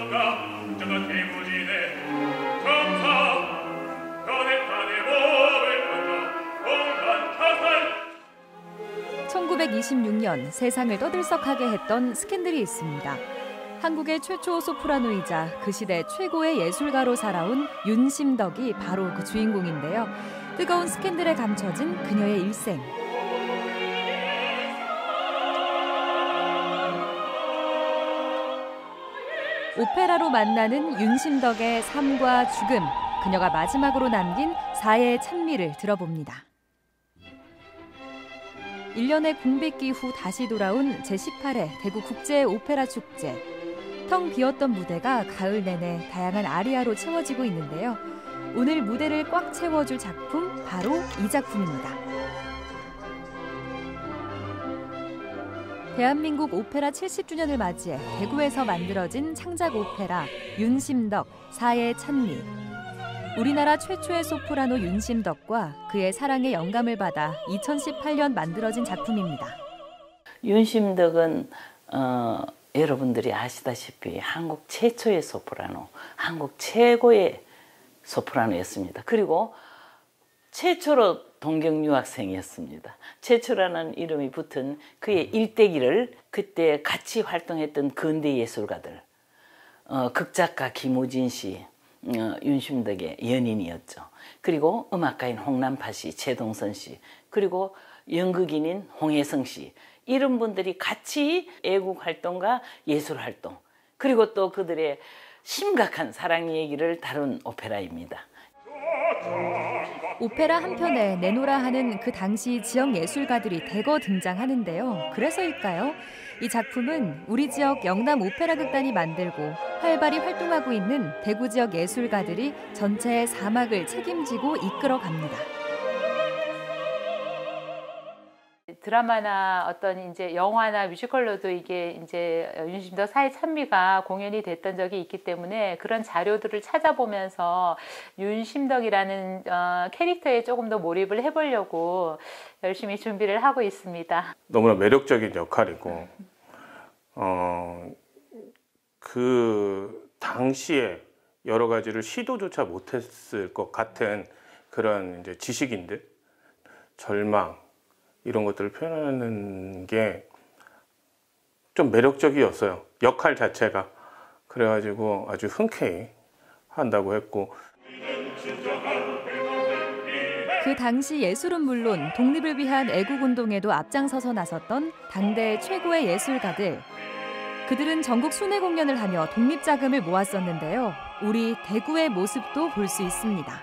(1926년) 세상을 떠들썩하게 했던 스캔들이 있습니다. 한국의 최초 소프라노이자 그 시대 최고의 예술가로 살아온 윤심덕이 바로 그 주인공인데요. 뜨거운 스캔들에 감춰진 그녀의 일생. 오페라로 만나는 윤심덕의 삶과 죽음, 그녀가 마지막으로 남긴 사회의 찬미를 들어봅니다. 1년의 공백기 후 다시 돌아온 제18회 대구 국제 오페라 축제. 텅 비었던 무대가 가을 내내 다양한 아리아로 채워지고 있는데요. 오늘 무대를 꽉 채워줄 작품, 바로 이 작품입니다. 대한민국 오페라 70주년을 맞이해 대구에서 만들어진 창작 오페라 윤심덕, 사회의 찬미. 우리나라 최초의 소프라노 윤심덕과 그의 사랑에 영감을 받아 2018년 만들어진 작품입니다. 윤심덕은 여러분들이 아시다시피 한국 최초의 소프라노, 한국 최고의 소프라노였습니다. 그리고 최초로 동경 유학생이었습니다. 최초라는 이름이 붙은 그의 일대기를 그때 같이 활동했던 근대 예술가들, 극작가 김우진 씨, 윤심덕의 연인이었죠. 그리고 음악가인 홍남파 씨, 최동선 씨, 그리고 연극인인 홍혜성 씨, 이런 분들이 같이 애국 활동과 예술 활동, 그리고 또 그들의 심각한 사랑 얘기를 다룬 오페라입니다. 오페라 한 편에 내노라 하는 그 당시 지역 예술가들이 대거 등장하는데요. 그래서일까요? 이 작품은 우리 지역 영남 오페라 극단이 만들고 활발히 활동하고 있는 대구 지역 예술가들이 전체의 사막을 책임지고 이끌어갑니다. 드라마나 어떤 이제 영화나 뮤지컬로도 이게 이제 윤심덕 사회 찬미가 공연이 됐던 적이 있기 때문에 그런 자료들을 찾아보면서 윤심덕이라는 캐릭터에 조금 더 몰입을 해보려고 열심히 준비를 하고 있습니다. 너무나 매력적인 역할이고 그 당시에 여러 가지를 시도조차 못했을 것 같은 그런 이제 지식인들, 절망, 이런 것들을 표현하는 게 좀 매력적이었어요. 역할 자체가. 그래가지고 아주 흔쾌히 한다고 했고. 그 당시 예술은 물론 독립을 위한 애국운동에도 앞장서서 나섰던 당대 최고의 예술가들. 그들은 전국 순회 공연을 하며 독립자금을 모았었는데요. 우리 대구의 모습도 볼 수 있습니다.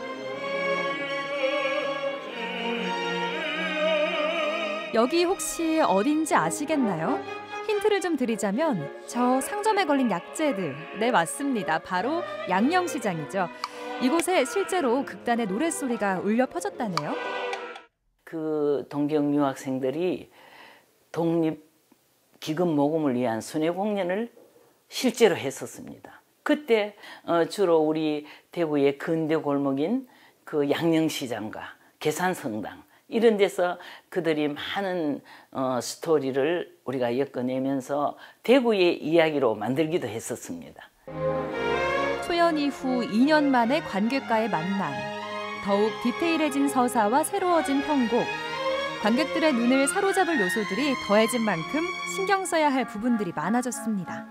여기 혹시 어딘지 아시겠나요? 힌트를 좀 드리자면 저 상점에 걸린 약재들, 네 맞습니다. 바로 양령시장이죠. 이곳에 실제로 극단의 노랫소리가 울려 퍼졌다네요. 그 동경 유학생들이 독립 기금 모금을 위한 순회 공연을 실제로 했었습니다. 그때 주로 우리 대구의 근대 골목인 그 양령시장과 계산성당 이런 데서 그들이 많은 스토리를 우리가 엮어내면서 대구의 이야기로 만들기도 했었습니다. 초연 이후 2년 만에 관객과의 만남. 더욱 디테일해진 서사와 새로워진 편곡. 관객들의 눈을 사로잡을 요소들이 더해진 만큼 신경 써야 할 부분들이 많아졌습니다.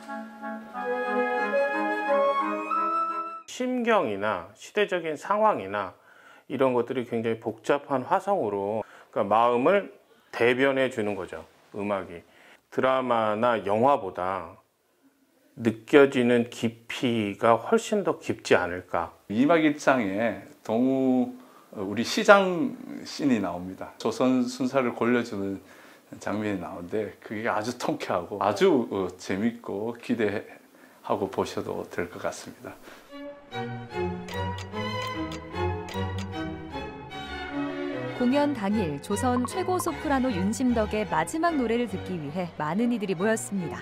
심경이나 시대적인 상황이나 이런 것들이 굉장히 복잡한 화성으로 그러니까 마음을 대변해 주는 거죠. 음악이. 드라마나 영화보다 느껴지는 깊이가 훨씬 더 깊지 않을까. 2막 1장에 동우 우리 시장 씬이 나옵니다. 조선 순사를 골려주는 장면이 나오는데 그게 아주 통쾌하고 아주 재밌고 기대하고 보셔도 될 것 같습니다. 공연 당일 조선 최고 소프라노 윤심덕의 마지막 노래를 듣기 위해 많은 이들이 모였습니다.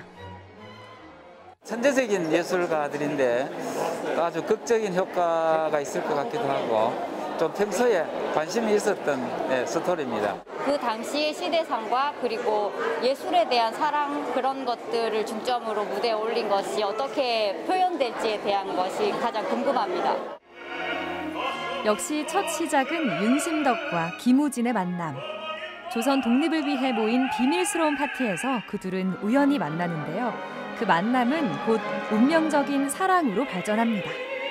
천재적인 예술가들인데 아주 극적인 효과가 있을 것 같기도 하고 좀 평소에 관심이 있었던 스토리입니다. 그 당시의 시대상과 그리고 예술에 대한 사랑 그런 것들을 중점으로 무대에 올린 것이 어떻게 표현될지에 대한 것이 가장 궁금합니다. 역시 첫 시작은 윤심덕과 김우진의 만남. 조선 독립을 위해 모인 비밀스러운 파티에서 그 둘은 우연히 만나는데요. 그 만남은 곧 운명적인 사랑으로 발전합니다.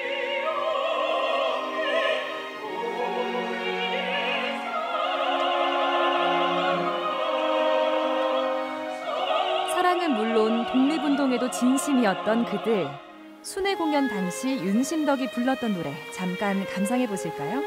사랑은 물론 독립운동에도 진심이었던 그들. 순회 공연 당시 윤심덕이 불렀던 노래 잠깐 감상해 보실까요?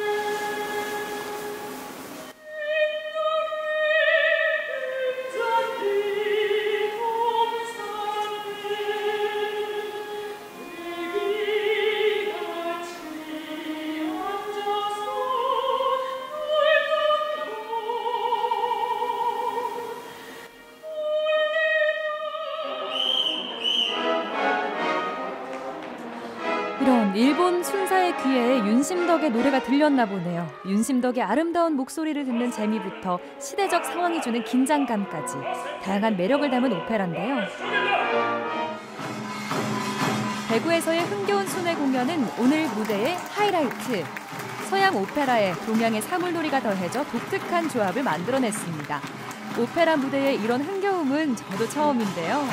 이런 일본 순사의 귀에 윤심덕의 노래가 들렸나 보네요. 윤심덕의 아름다운 목소리를 듣는 재미부터 시대적 상황이 주는 긴장감까지 다양한 매력을 담은 오페라인데요. 대구에서의 흥겨운 순회 공연은 오늘 무대의 하이라이트. 서양 오페라에 동양의 사물놀이가 더해져 독특한 조합을 만들어냈습니다. 오페라 무대에 이런 흥겨움은 저도 처음인데요.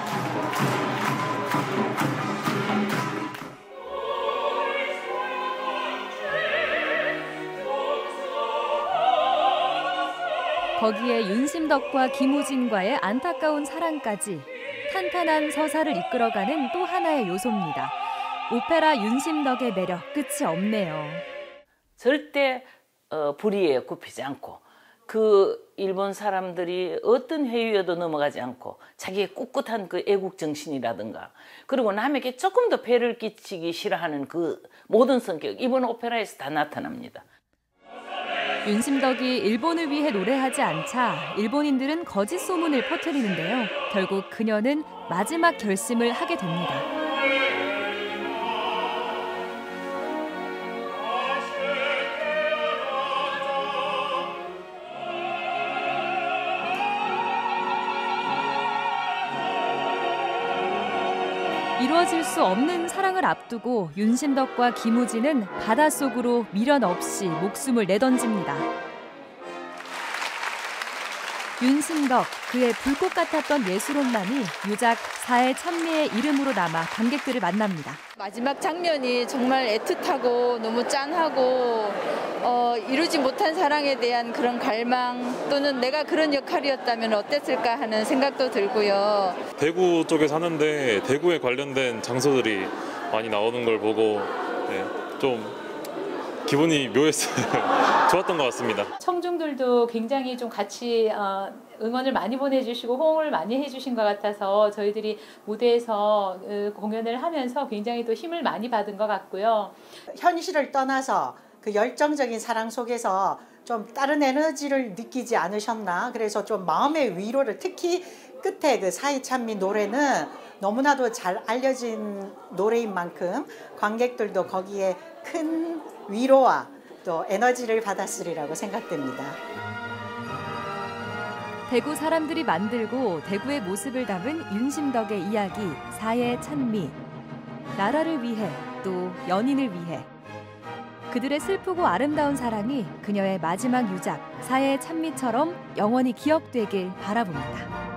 거기에 윤심덕과 김우진과의 안타까운 사랑까지 탄탄한 서사를 이끌어가는 또 하나의 요소입니다. 오페라 윤심덕의 매력 끝이 없네요. 절대 불의에 굽히지 않고 그 일본 사람들이 어떤 회유에도 넘어가지 않고 자기의 꿋꿋한 그 애국 정신이라든가 그리고 남에게 조금 더 폐를 끼치기 싫어하는 그 모든 성격 이번 오페라에서 다 나타납니다. 윤심덕이 일본을 위해 노래하지 않자 일본인들은 거짓 소문을 퍼뜨리는데요. 결국 그녀는 마지막 결심을 하게 됩니다. 이루어질 수 없는 사랑을 앞두고 윤심덕과 김우진은 바닷속으로 미련 없이 목숨을 내던집니다. 윤심덕, 그의 불꽃 같았던 예술혼만이 유작 사해 찬미의 이름으로 남아 관객들을 만납니다. 마지막 장면이 정말 애틋하고 너무 짠하고 이루지 못한 사랑에 대한 그런 갈망 또는 내가 그런 역할이었다면 어땠을까 하는 생각도 들고요. 대구 쪽에 사는데 대구에 관련된 장소들이 많이 나오는 걸 보고 좀 기분이 묘했어요. 좋았던 것 같습니다. 청중들도 굉장히 좀 같이 응원을 많이 보내주시고 호응을 많이 해주신 것 같아서 저희들이 무대에서 공연을 하면서 굉장히 또 힘을 많이 받은 것 같고요. 현실을 떠나서 그 열정적인 사랑 속에서 좀 다른 에너지를 느끼지 않으셨나. 그래서 좀 마음의 위로를 특히 끝에 그 사이찬미 노래는 너무나도 잘 알려진 노래인 만큼 관객들도 거기에 큰 위로와 또 에너지를 받았으리라고 생각됩니다. 대구 사람들이 만들고 대구의 모습을 담은 윤심덕의 이야기 사해 찬미. 나라를 위해 또 연인을 위해. 그들의 슬프고 아름다운 사랑이 그녀의 마지막 유작 사해 찬미처럼 영원히 기억되길 바라봅니다.